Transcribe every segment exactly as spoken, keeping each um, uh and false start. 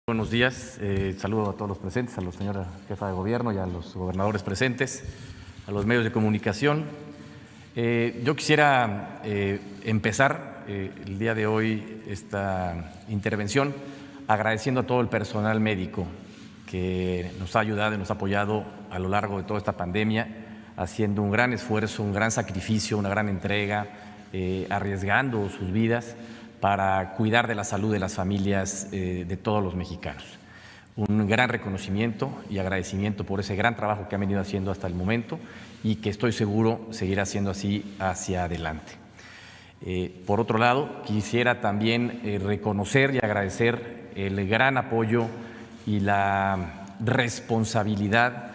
Buenos días, eh, saludo a todos los presentes, a la señora jefa de gobierno y a los gobernadores presentes, a los medios de comunicación. Eh, yo quisiera eh, empezar eh, el día de hoy esta intervención agradeciendo a todo el personal médico que nos ha ayudado y nos ha apoyado a lo largo de toda esta pandemia, haciendo un gran esfuerzo, un gran sacrificio, una gran entrega, eh, arriesgando sus vidas para cuidar de la salud de las familias eh, de todos los mexicanos. Un gran reconocimiento y agradecimiento por ese gran trabajo que han venido haciendo hasta el momento y que estoy seguro seguirá siendo así hacia adelante. Eh, por otro lado, quisiera también eh, reconocer y agradecer el gran apoyo y la responsabilidad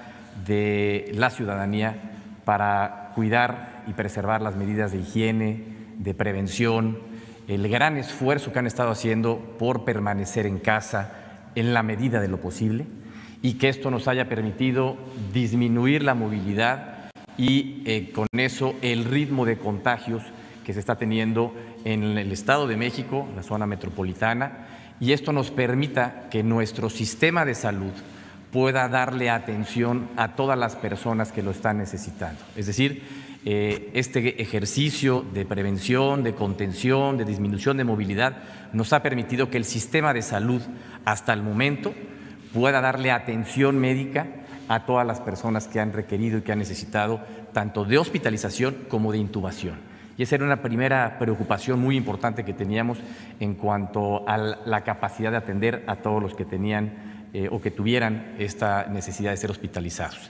de la ciudadanía para cuidar y preservar las medidas de higiene, de prevención, el gran esfuerzo que han estado haciendo por permanecer en casa en la medida de lo posible y que esto nos haya permitido disminuir la movilidad y eh, con eso el ritmo de contagios que se está teniendo en el Estado de México, la zona metropolitana, y esto nos permita que nuestro sistema de salud pueda darle atención a todas las personas que lo están necesitando. Es decir, Eh, este ejercicio de prevención, de contención, de disminución de movilidad nos ha permitido que el sistema de salud hasta el momento pueda darle atención médica a todas las personas que han requerido y que han necesitado tanto de hospitalización como de intubación. Y esa era una primera preocupación muy importante que teníamos en cuanto a la capacidad de atender a todos los que tenían eh, o que tuvieran esta necesidad de ser hospitalizados.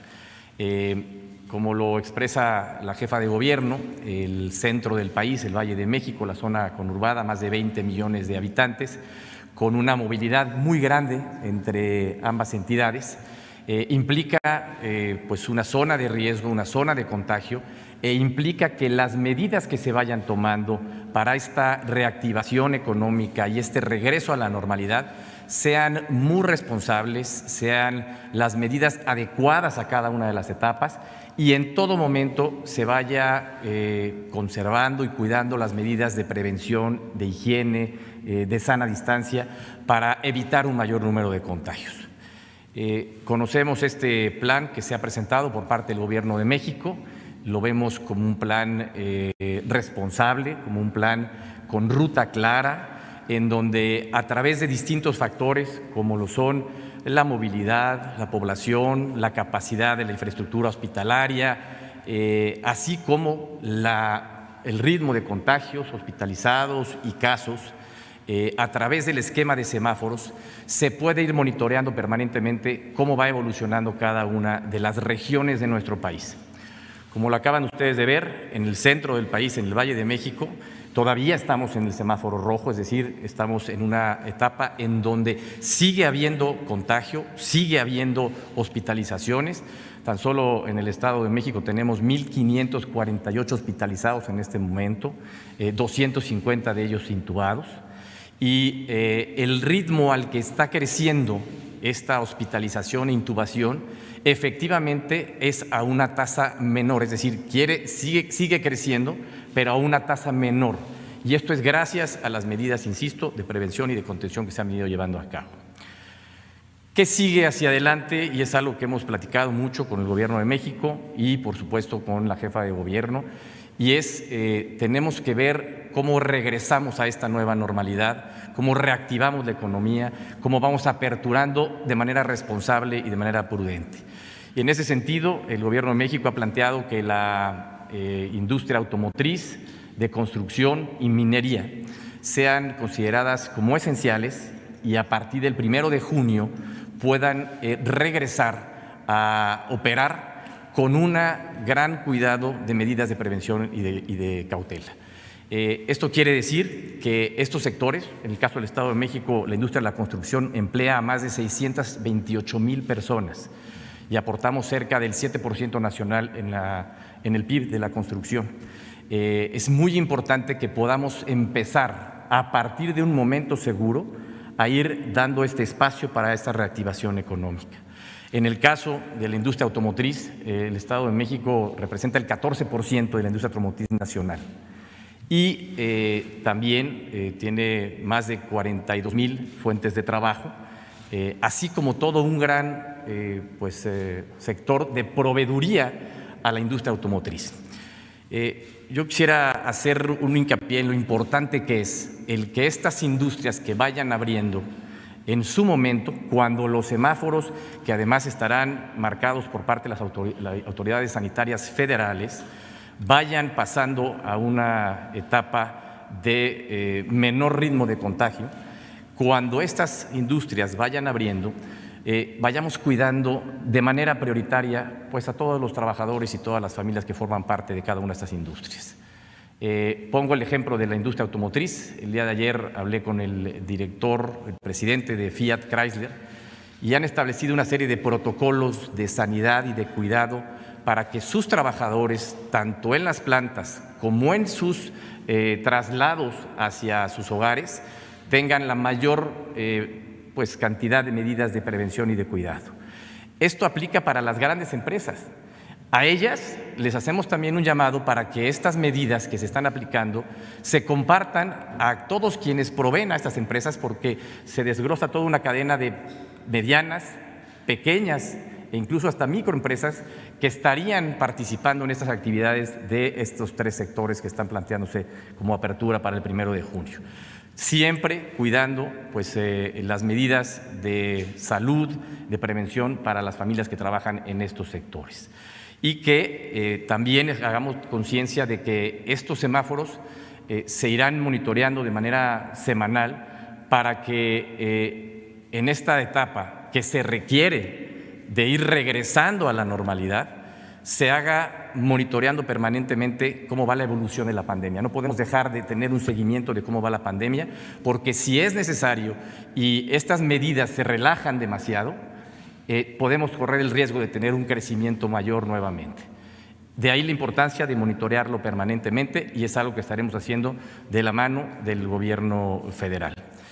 Eh, Como lo expresa la jefa de gobierno, el centro del país, el Valle de México, la zona conurbada, más de veinte millones de habitantes, con una movilidad muy grande entre ambas entidades, eh, implica eh, pues una zona de riesgo, una zona de contagio, e implica que las medidas que se vayan tomando para esta reactivación económica y este regreso a la normalidad sean muy responsables, sean las medidas adecuadas a cada una de las etapas y en todo momento se vaya eh, conservando y cuidando las medidas de prevención, de higiene, eh, de sana distancia para evitar un mayor número de contagios. Eh, conocemos este plan que se ha presentado por parte del Gobierno de México, lo vemos como un plan eh, responsable, como un plan con ruta clara, en donde a través de distintos factores, como lo son la movilidad, la población, la capacidad de la infraestructura hospitalaria, eh, así como la, el ritmo de contagios, hospitalizados y casos, eh, a través del esquema de semáforos, se puede ir monitoreando permanentemente cómo va evolucionando cada una de las regiones de nuestro país. Como lo acaban ustedes de ver, en el centro del país, en el Valle de México, todavía estamos en el semáforo rojo, es decir, estamos en una etapa en donde sigue habiendo contagio, sigue habiendo hospitalizaciones. Tan solo en el Estado de México tenemos mil quinientos cuarenta y ocho hospitalizados en este momento, eh, doscientos cincuenta de ellos intubados, y eh, el ritmo al que está creciendo esta hospitalización e intubación efectivamente es a una tasa menor, es decir, quiere, sigue, sigue creciendo, pero a una tasa menor. Y esto es gracias a las medidas, insisto, de prevención y de contención que se han venido llevando a cabo. ¿Qué sigue hacia adelante? Y es algo que hemos platicado mucho con el Gobierno de México y, por supuesto, con la jefa de gobierno, y es, eh, tenemos que ver cómo regresamos a esta nueva normalidad, cómo reactivamos la economía, cómo vamos aperturando de manera responsable y de manera prudente. Y en ese sentido, el Gobierno de México ha planteado que la eh, industria automotriz, de construcción y minería sean consideradas como esenciales y a partir del primero de junio puedan eh, regresar a operar con un gran cuidado de medidas de prevención y de, y de cautela. Eh, esto quiere decir que estos sectores, en el caso del Estado de México, la industria de la construcción emplea a más de seiscientas veintiocho mil personas y aportamos cerca del siete por ciento nacional en, la, en el P I B de la construcción. Eh, es muy importante que podamos empezar a partir de un momento seguro a ir dando este espacio para esta reactivación económica. En el caso de la industria automotriz, eh, el Estado de México representa el catorce por ciento de la industria automotriz nacional. y eh, también eh, tiene más de cuarenta y dos mil fuentes de trabajo eh, así como todo un gran eh, pues, eh, sector de proveeduría a la industria automotriz. Eh, yo quisiera hacer un hincapié en lo importante que es el que estas industrias que vayan abriendo en su momento, cuando los semáforos, que además estarán marcados por parte de las autoridades sanitarias federales, vayan pasando a una etapa de eh, menor ritmo de contagio, cuando estas industrias vayan abriendo, eh, vayamos cuidando de manera prioritaria pues, a todos los trabajadores y todas las familias que forman parte de cada una de estas industrias. Eh, pongo el ejemplo de la industria automotriz. El día de ayer hablé con el director, el presidente de Fiat Chrysler, y han establecido una serie de protocolos de sanidad y de cuidado para que sus trabajadores, tanto en las plantas como en sus eh, traslados hacia sus hogares, tengan la mayor eh, pues, cantidad de medidas de prevención y de cuidado. Esto aplica para las grandes empresas. A ellas les hacemos también un llamado para que estas medidas que se están aplicando se compartan a todos quienes proveen a estas empresas, porque se desglosa toda una cadena de medianas, pequeñas e incluso hasta microempresas que estarían participando en estas actividades de estos tres sectores que están planteándose como apertura para el primero de junio. Siempre cuidando pues, eh, las medidas de salud, de prevención para las familias que trabajan en estos sectores. Y que eh, también hagamos conciencia de que estos semáforos eh, se irán monitoreando de manera semanal para que eh, en esta etapa que se requiere de ir regresando a la normalidad, se haga monitoreando permanentemente cómo va la evolución de la pandemia. No podemos dejar de tener un seguimiento de cómo va la pandemia, porque si es necesario y estas medidas se relajan demasiado, Eh, podemos correr el riesgo de tener un crecimiento mayor nuevamente. De ahí la importancia de monitorearlo permanentemente, y es algo que estaremos haciendo de la mano del Gobierno federal.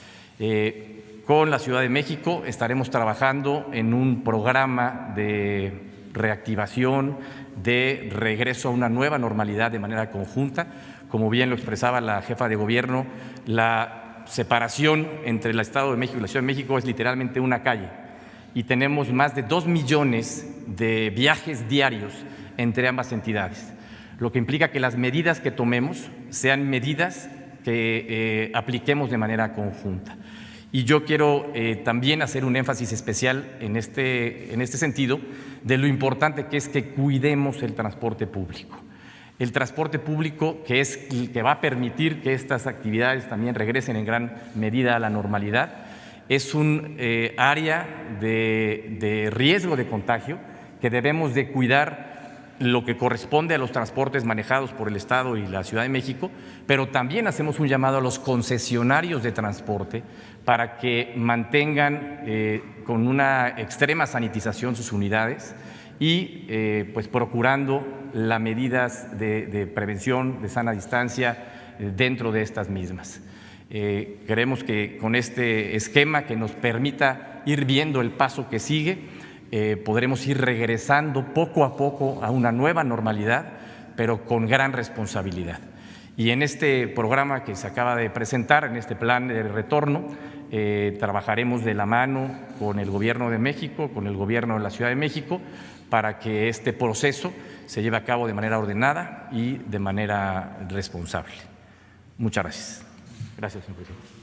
Eh, con la Ciudad de México estaremos trabajando en un programa de reactivación, de regreso a una nueva normalidad de manera conjunta. Como bien lo expresaba la jefa de gobierno, la separación entre el Estado de México y la Ciudad de México es literalmente una calle, y tenemos más de dos millones de viajes diarios entre ambas entidades, lo que implica que las medidas que tomemos sean medidas que eh, apliquemos de manera conjunta. Y yo quiero eh, también hacer un énfasis especial en este, en este sentido de lo importante que es que cuidemos el transporte público. El transporte público, que es el que va a permitir que estas actividades también regresen en gran medida a la normalidad, es un eh, área de, de riesgo de contagio que debemos de cuidar lo que corresponde a los transportes manejados por el Estado y la Ciudad de México, pero también hacemos un llamado a los concesionarios de transporte para que mantengan eh, con una extrema sanitización sus unidades y eh, pues procurando las medidas de, de prevención, de sana distancia eh, dentro de estas mismas. Eh, creemos que con este esquema que nos permita ir viendo el paso que sigue, eh, podremos ir regresando poco a poco a una nueva normalidad, pero con gran responsabilidad. Y en este programa que se acaba de presentar, en este plan de retorno, eh, trabajaremos de la mano con el Gobierno de México, con el Gobierno de la Ciudad de México, para que este proceso se lleve a cabo de manera ordenada y de manera responsable. Muchas gracias. Gracias, señor presidente.